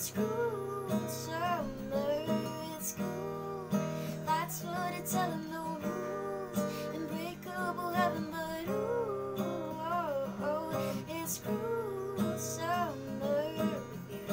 it's cruel summer, it's cool. That's what it's telling, no rules. Unbreakable heaven, but ooh, oh, oh, it's cruel summer with you.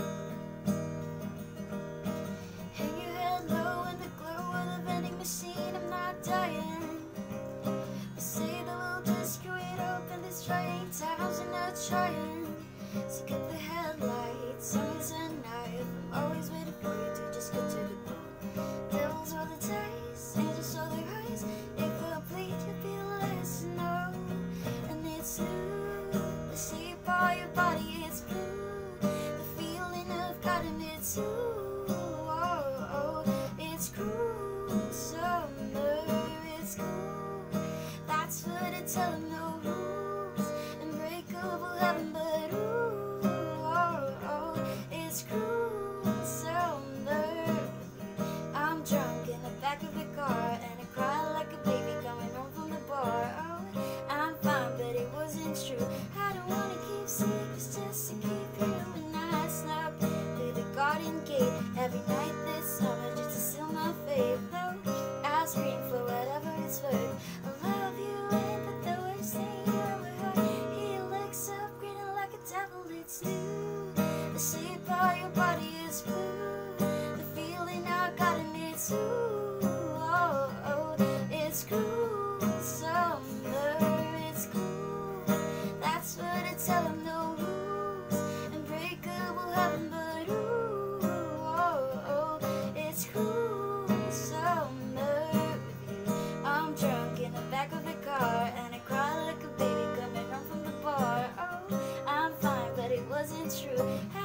Hang your head low in the glow of the vending machine. I'm not dying. They say that we'll just screw it up in these trying times, and not trying. So get the headlights, always a knife. I'm always waiting for you to just get to the bone. Devils roll the dice, angels show their eyes. If they'll bleed, you'll be the last to know. And it's blue, the shape of your body, it's blue. The feeling of God, and it's ooh, oh, oh, it's cruel summer, it's cool. That's what it's telling, no rules. Unbreakable heaven, but ooh, oh, oh, it's cruel summer. I'm drunk in the back of the car, and I cry like a baby coming home from the bar. Oh, I'm fine, but it wasn't true. I don't wanna keep secrets just to keep you. And I snuck through the garden gate every night this summer just to seal my faith. Though I scream for whatever it's worth. I love you, ain't that the worst thing you ever heard? He looks up, grinning like a devil, it's new. The shape of your body is blue. The feeling I got, and it's ooh, oh, oh, it's cool summer, it's cool. That's what it's telling, no rules. Unbreakable heaven, but ooh, oh, oh, it's cool summer with you. I'm drunk in the back of the car, and I cry like a baby coming home from the bar. Oh, I'm fine, but it wasn't true.